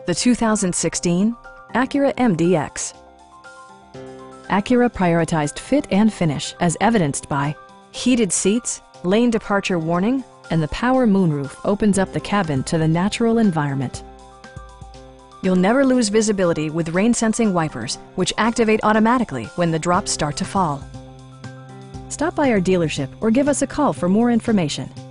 the 2016 Acura MDX. Acura prioritized fit and finish as evidenced by heated seats, lane departure warning, and the power moonroof opens up the cabin to the natural environment. You'll never lose visibility with rain-sensing wipers, which activate automatically when the drops start to fall. Stop by our dealership or give us a call for more information.